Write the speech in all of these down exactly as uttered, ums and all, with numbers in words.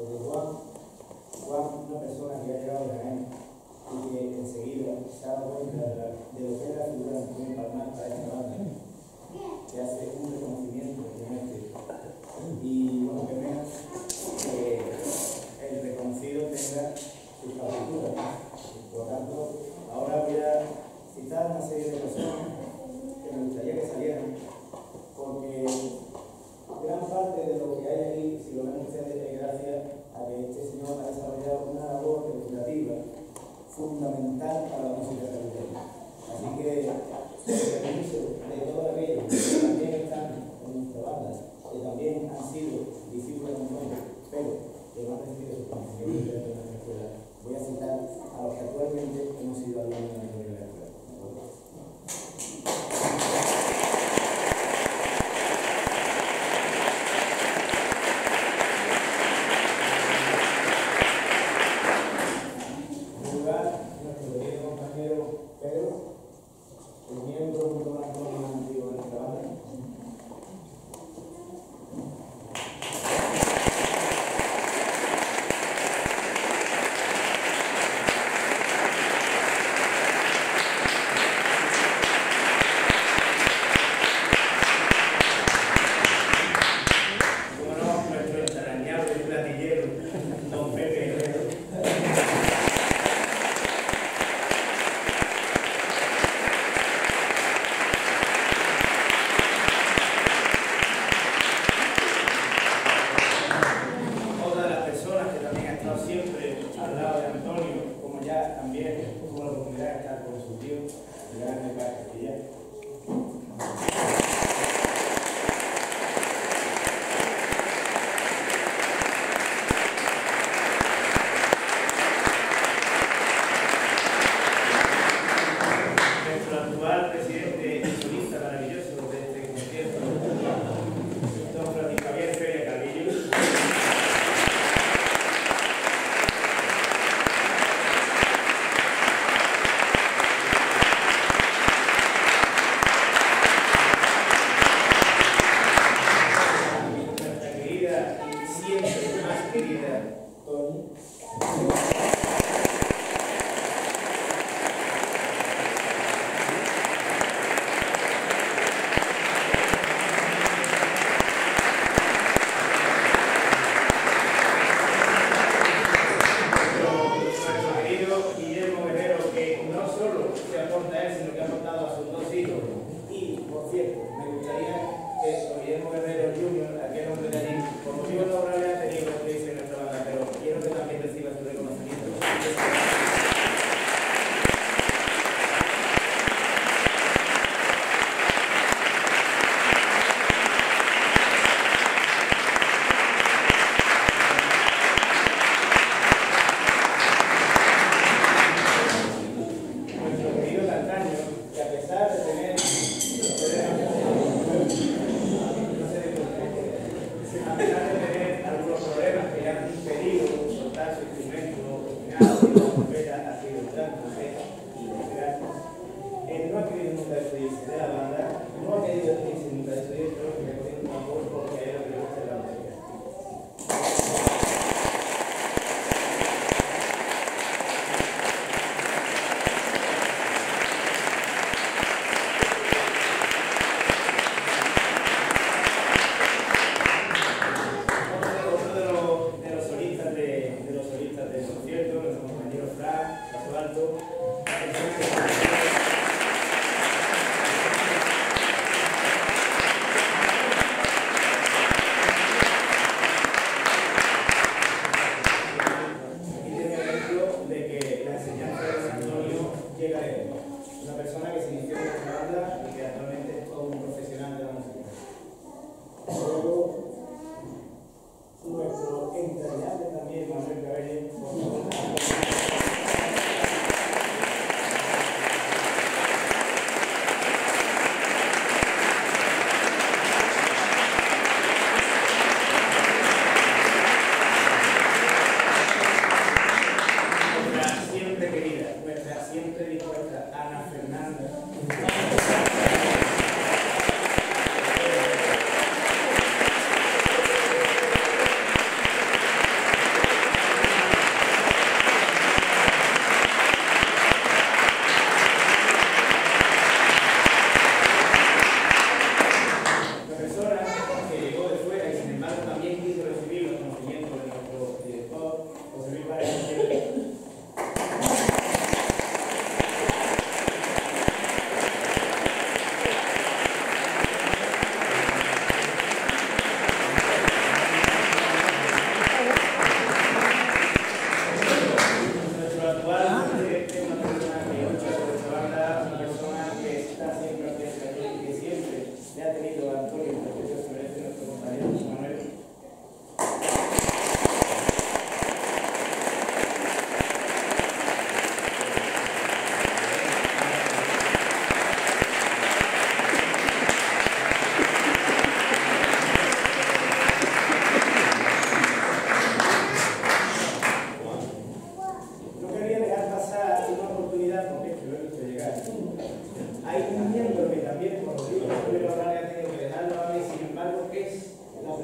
porque Juan, Juan es una persona que ha llegado a Jaén y que enseguida se ha dado cuenta de, la, de lo que es la figura de Antonio Palmar para esta banda, que hace un reconocimiento realmente. Y bueno, que vea que el reconocido tenga sus partituras. Por lo tanto, ahora voy a citar una serie de personas que me gustaría que salieran, porque gran parte de lo que hay aquí, si lo ven ustedes, es gracias a que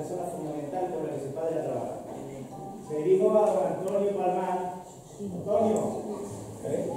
persona fundamental con la que su padre ha trabajado. Me dirijo a don Antonio Palmar. Antonio. ¿Eh?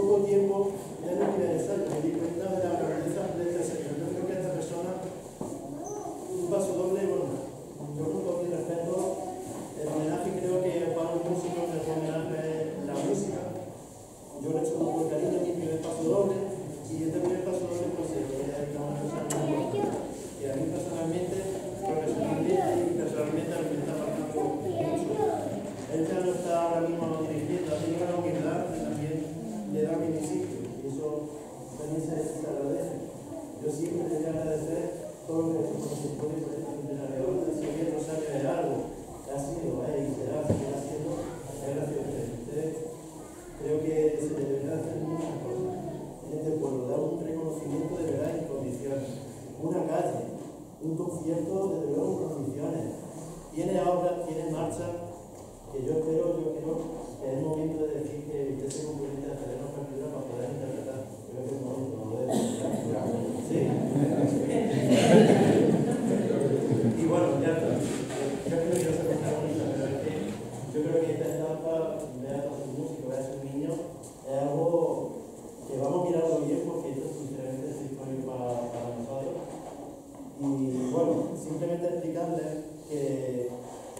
poco tiempo ya no quiere estar, me di cuenta de la grandeza de esta serie. Yo creo que esta persona, un paso doble, bueno, yo con todo mi respeto, el homenaje creo que para un músico es un homenaje la música. Yo le he hecho un poco de cariño a mi primer paso doble, y este primer paso doble pues se lo voy a dedicar a una persona muy buena. Y a mí personalmente, profesionalmente y personalmente a mí me está marcando mucho. Él ya no está ahora mismo dirigiendo, ha tenido la humildad y también le da mi sitio. Y eso también se, se agradece. Yo siempre le voy a agradecer todo lo que he hecho por el proyecto de la Revolución. Si bien no sabe de algo, que ha sido, eh, y será, seguirá siendo, es gracias a ustedes. Ustedes creo que se debería hacer muchas cosas en este pueblo, dar un reconocimiento de verdad en condiciones. Una calle, un concierto de verdad en condiciones. Tiene obras, tiene marcha, que yo espero, yo creo que es el momento de decir que usted se compromete a hacernos partitura para poder interpretar. Creo que es el momento, no lo debe interpretar. Sí. Y bueno, ya está. Yo creo que no se está bonita, pero es que yo creo que esta etapa, vea a su músico, vea a su niño, es algo que vamos a mirarlo bien porque esto sinceramente es histórico para, para nosotros. Y bueno, simplemente explicarles que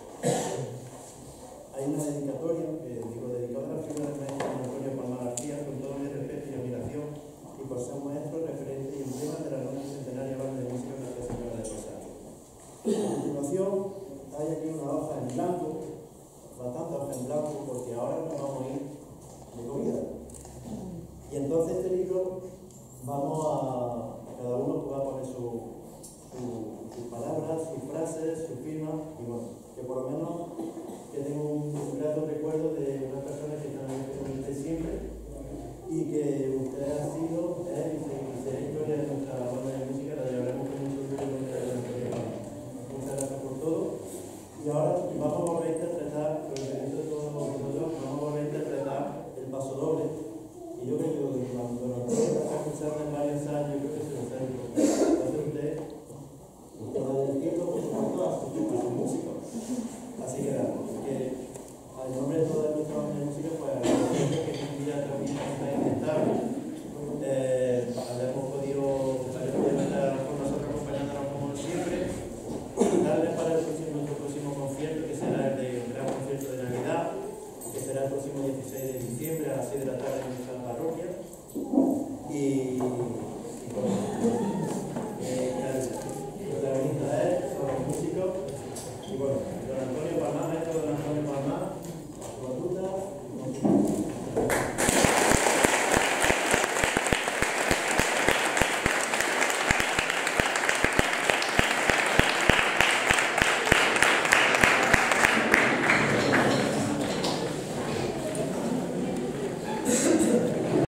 hay una dedicatoria, que digo, dedicada a la figura del maestro Antonio Palma García, con todo mi respeto y admiración, y por ser maestro, referente y emblema de la novena centenaria banda de música de Nuestra Señora del Rosario. A continuación, hay aquí una hoja en blanco, bastante hoja en blanco, porque ahora nos vamos a ir de comida. Y entonces este libro, vamos a, cada uno va a poner su, su, sus palabras, sus frases, su firma, y bueno, que por lo menos que tengo un grato recuerdo de una persona que también me siempre y que usted ha sido, es y será historia de nuestra banda de música, la llevaremos con mucho orgullo. Muchas gracias por todo. Y ahora vamos a reinterpretar, con el permiso de todos nosotros, vamos a reinterpretar el paso doble. Y yo creo que cuando nos está escuchando en varios años, yo creo que se lo sabe. Entonces usted, usted va a decirlo por supuesto a su músico. Así que nada, que al nombre de toda nuestra banda de música, pues agradecemos que este día también está intentando. Eh, hayamos podido estar con nosotros acompañándonos como siempre. Darles para el próximo, nuestro próximo concierto, que será el, de, el gran concierto de Navidad, que será el próximo dieciséis de diciembre a las seis de la tarde.